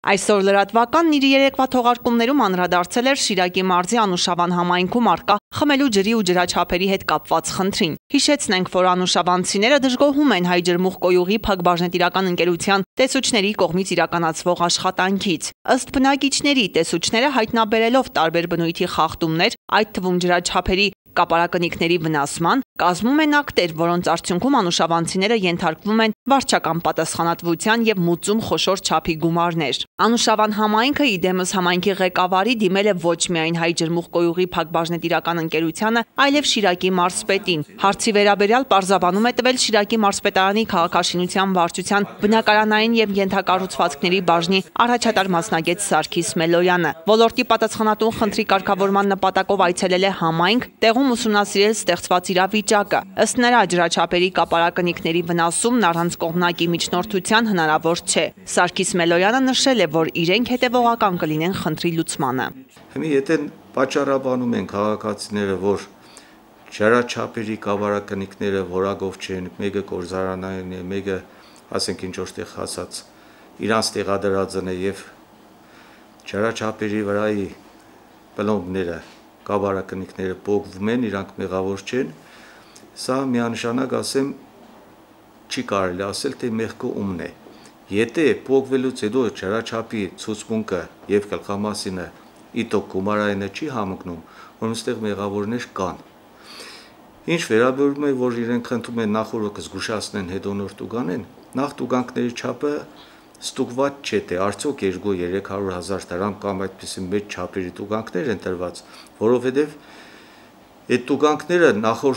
Այսօր լրատվականն իր երեկվա թողարկումներում անդրադարձել էր Շիրակի մարզի Անուշավան համայնքում առկա խմելու ջրի ու ջրաչափերի հետ կապված խնդրին։ Հիշեցնենք, որ անուշավանցիները դժգոհում են Հայ ջրմուղ-կոյուղի Փակ-Բաժնետիրական ընկերության տեսուչների կողմից իրականացվող աշխատանքից։ Ըստ բնակիչների, տեսուչները հայտնաբերելով տարբեր բնույթի խախտումներ, այդ թվում ջրաչափերի կապարակնիքների վնասման, կազմում են ակտեր, որոնց արդյունքում անուշավանցիները ենթարկվում են վարչական պատասխանատվության եւ մուծում խոշոր չափի գումարներ։ Անուշավան համայնքը իդեմս համայնքի ղեկավարի դիմել է ոչ միայն Հայ ջրմուղ-կոյուղի Փակ-Բաժնետիրական ընկերությանը, այլև Շիրակի մարզպետին։ Հարցի վերաբերյալ պարզաբանում է տվել Շիրակի մարզպետարանի քաղաքաշինության վարչության բնակարանային եւ ենթակառուցվածքների բաժնի առաջատար մասնագետ Սարգիս Մելոյանը։ Ոլորտի պատասխանատուն խնդրի կարգավորման նպատակով այցելել է համայնք, տեղում ուսումնասիրել ստեղծված իրավիճակը։ Ըստ նրա, ջրաչափերի կապարակնիքների վնասումն առանց կողմնակի միջնորդության հնարավոր չէ։ Սարգիս Մելոյանը նշել է, որ իրենք հետևողական կլինեն խնդրի լուծմանը։ Հիմա եթե պատճառաբանում են քաղաքացիները, որ ջրաչափերի կապարակնիքները որակով չեն, մեկը կորզարանային է, մեկը ասենք ինչ որտեղ հասած իրանց տեղադրածն է եւ ջրաչափերի վրայի պլոմբները կապարակնիքները փոխվում են, իրանք մեղավոր չեն, սա միանշանակ ասեմ չի կարելի ասել, թե մեղքը ումն է։ Եթե փոխվելուց հետո ջրաչափի ցուցմունքը եւ գլխամասինը իտոք գումարայինը չի համընկնում, որ այստեղ մեղավորներ կան։ Ինչ վերաբերում է, որ իրենք խնդրում են նախորդ զգուշացնեն, հետո նոր տուգանեն, նախ տուգանքների չափը ստուգված չէ, թե արդյոք 200-300 դրամ կամ այդպիսի մեծ չափերի տուգանքներ են տրված, որովհետև այդ տուգանքները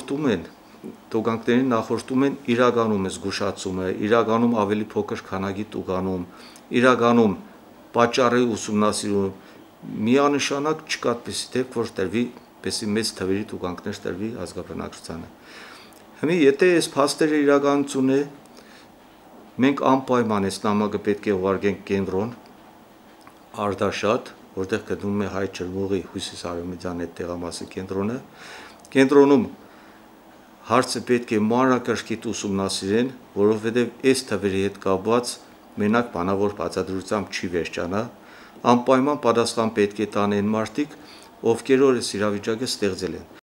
նախորդում են իրականում զգուշացումը, իրականում ավելի փոքր քանակի տուգանում, իրականում պատճառի ուսումնասիրում, միանշանակ չկա այդպիսի դեպք, որ տրվի պես մեծ թվերի տուգանքներ տրվի ազգաբնակչությանը։ Հիմա եթե այս փաստերը իրականություն է, մենք անպայման այս նամակը պետք է ուղարկենք կենտրոն Արդաշատ, որտեղ գտնվում է Հայ ջրմուղի հյուսիսարևմտյան այդ տեղամասի կենտրոնը։ Կենտրոնում հարցը պետք է մանրակրկիտ ուսումնասիրեն, որովհետև այս թվերի հետ կապված մենակ բանավոր բացատրությամբ չի վերջանա, անպայման պատասխան պետք է տան այն մարդիկ, ովքեր այս իրավիճակը ստեղծել են։